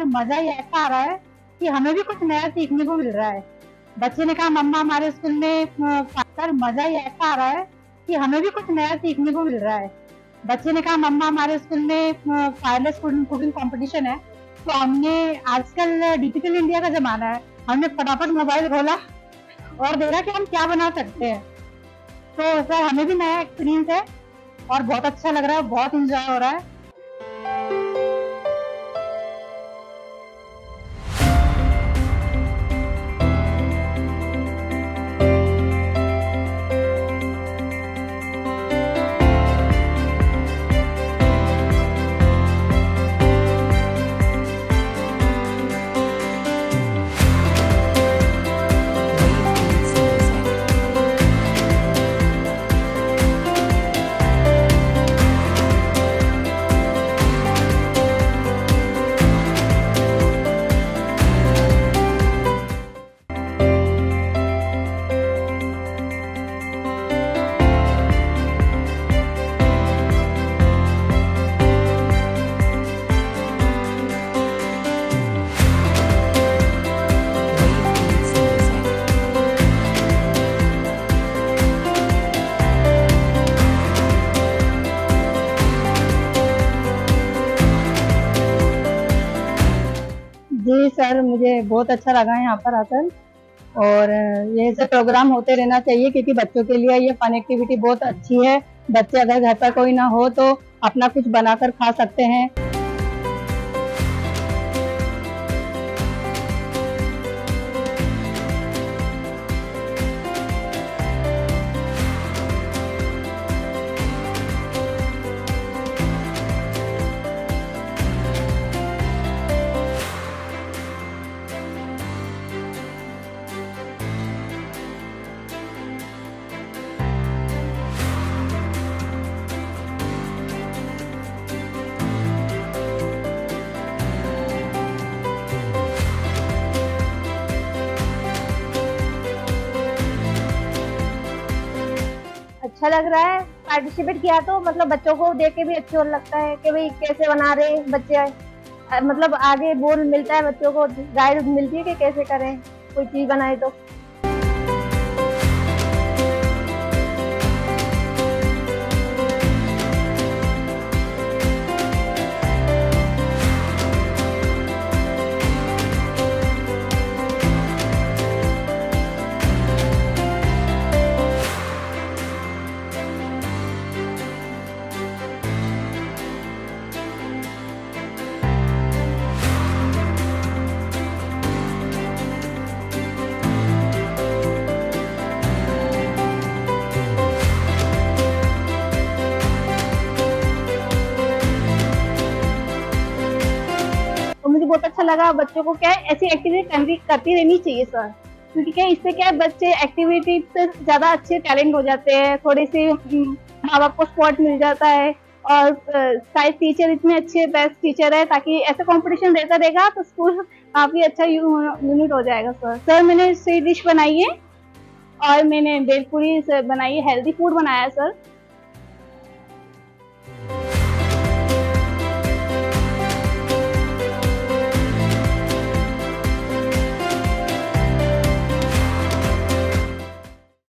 मजा ही ऐसा आ रहा है कि हमें भी कुछ नया सीखने को मिल रहा है। बच्चे ने कहा मम्मा हमारे स्कूल में सर मजा ही ऐसा आ रहा है कि हमें भी कुछ नया सीखने को मिल रहा है। बच्चे ने कहा मम्मा हमारे स्कूल में फायरलेस कुकिंग कंपटीशन है। तो हमने आजकल डिजिटल इंडिया का जमाना है, हमने फटाफट मोबाइल खोला और देखा कि हम क्या बना सकते हैं। तो सर हमें भी नया एक्सपीरियंस है और बहुत अच्छा लग रहा है, बहुत इंजॉय हो रहा है। जी सर, मुझे बहुत अच्छा लगा यहाँ पर आकर और ये सब प्रोग्राम होते रहना चाहिए क्योंकि बच्चों के लिए ये फन एक्टिविटी बहुत अच्छी है। बच्चे अगर घर पर कोई ना हो तो अपना कुछ बनाकर खा सकते हैं। अच्छा लग रहा है। पार्टिसिपेट किया तो मतलब बच्चों को देख के भी अच्छा लगता है कि भाई कैसे बना रहे हैं बच्चे, मतलब आगे बोल मिलता है, बच्चों को गाइड मिलती है कि कैसे करें कोई चीज बनाए तो। मुझे बहुत अच्छा लगा। बच्चों को क्या है ऐसी एक्टिविटी करती रहनी चाहिए सर, क्योंकि क्या इससे क्या है बच्चे एक्टिविटी से ज्यादा अच्छे टैलेंट हो जाते हैं। थोड़ी सी माँ बाप को सपोर्ट मिल जाता है और शायद टीचर इतने अच्छे बेस्ट टीचर है ताकि ऐसा कंपटीशन रहता रहेगा तो स्कूल काफी अच्छा यूनिट हो जाएगा सर। मैंने स्वीट डिश बनाई है और मैंने भेलपूरी बनाई है, हेल्दी फूड बनाया है सर।